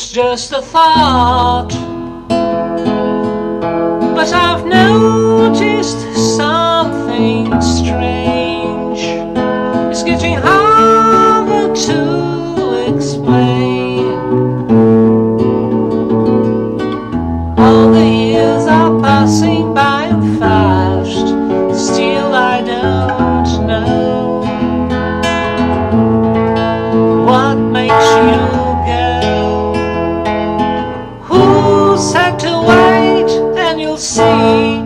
It's just a thought, but I've noticed something strange. It's getting harder to explain. All the years are passing by and fast, still I don't know what makes you go. Who said to wait and you'll see?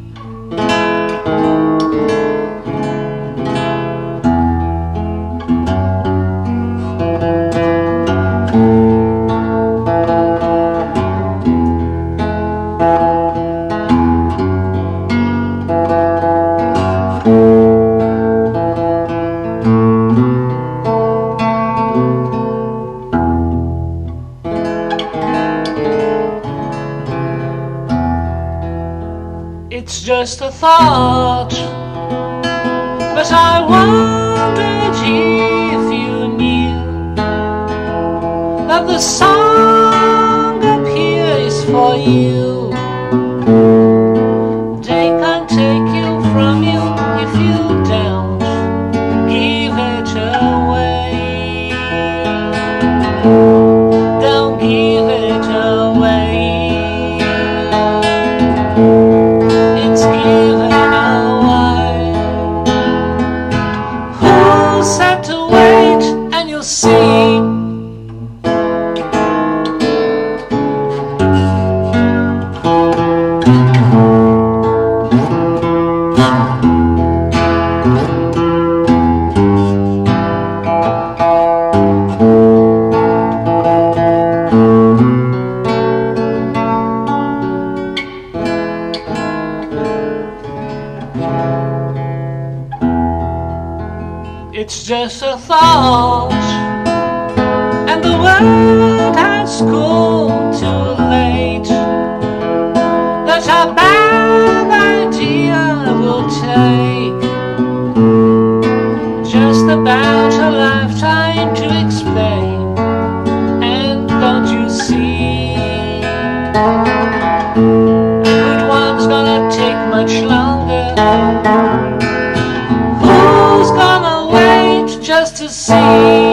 It's just a thought, but I wondered if you knew that the song up here is for you. They can't take you from you if you don't give it away. Don't give it away. See, it's just a thought, and the world has come too late. That a bad idea will take just about a lifetime to explain. And don't you see, the good one's gonna take much longer. Who's gonna wait just to see?